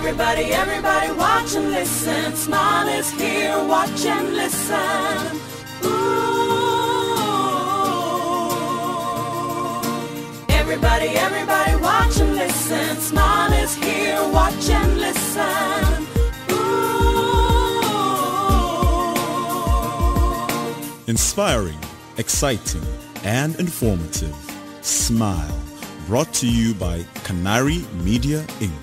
Everybody, everybody watch and listen. Smile is here, watch and listen. Everybody, everybody watch and listen. Smile is here, watch and listen. Inspiring, exciting, and informative. Smile. Brought to you by Canary Media Inc.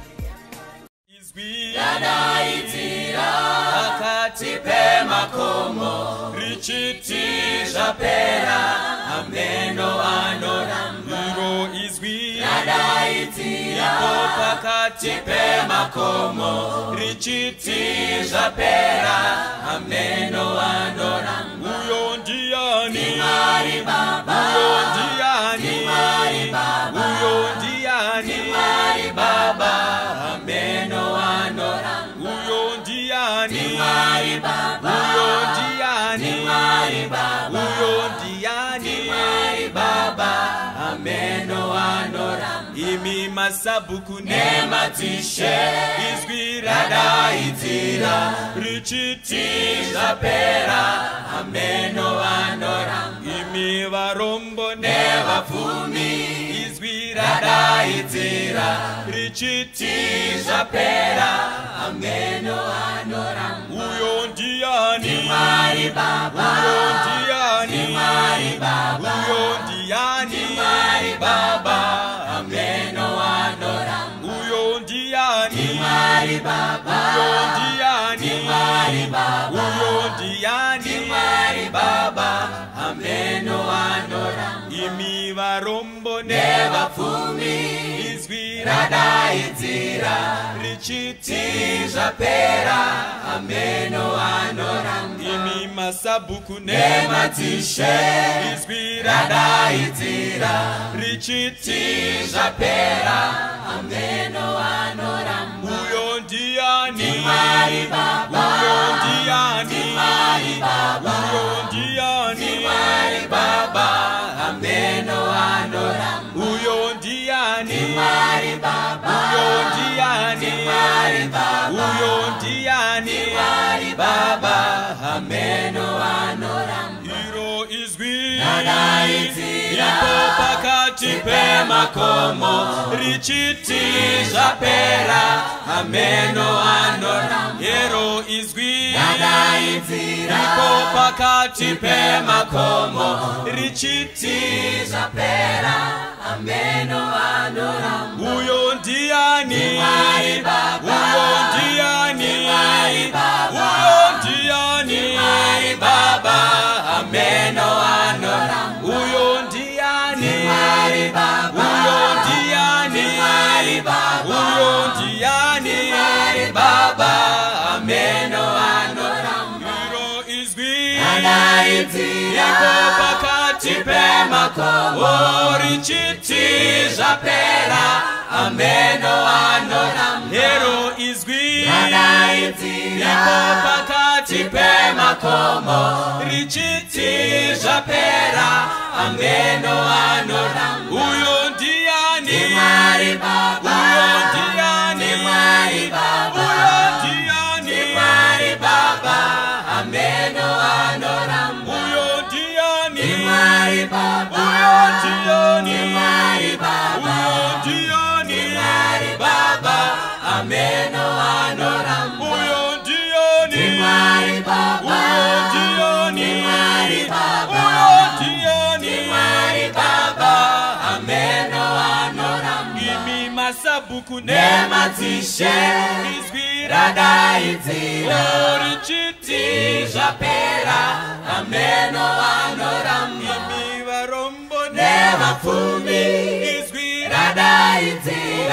Imi masabuku nematishe izwirada itira richitiza pera ameno anoram imi varombo nevafumi izwirada itira richitiza pera ameno anoram uyo ndiani Mwari Baba uyo ndiani Mwari Baba uyo ndiani Mwari Baba ameno anoram uyo ndiani Mwari Baba uyo ndiani Mwari Baba uyo ndiani Mwari Baba ameno anoram imi varombo nevafumi izwirada itira richitiza pera ameno anoram imi masabuku nematishe izwirada itira richitiza pera ameno anoram uyo ndiani Mwari Baba uyo ndiani Mwari Baba uyo ndiani Mwari Baba ameno anoram uyo ndiani Mwari Baba uyo ndiani Mwari Baba uyo ndiani Mwari Baba ameno anoram iro izwi ipo pakati pe makomo richitiza pera ameno anoram iro izwi ipo pakati pe makomo richitiza pera ameno anoram uyo ndiani Mwari Baba uyo ndiani Mwari Baba uyo ndiani Mwari Baba ameno anoram uyo ndiani Mwari Baba uyo ndiani Mwari Baba uyo ndiani Mwari Baba ameno anoram iro izwi ipo pakati pe makomo richitiza pera ameno anoram iro izwi ipo pakati pe makomo richitiza pera ameno anoram uyo ndiani Mwari Baba uyo ndiani Mwari Baba uyo ndiani Mwari Baba ameno anoram uyo ndiani Mwari Baba uyo ndiani Mwari Baba uyo ndiani Mwari Baba ameno anoram uyo ndiani Mwari Baba uyo ndiani Mwari Baba uyo ndiani Mwari Baba ameno anoram imi masabuku nematishe izwirada itira richitiza pera ameno anoram imi varombo nevafumi izwirada itira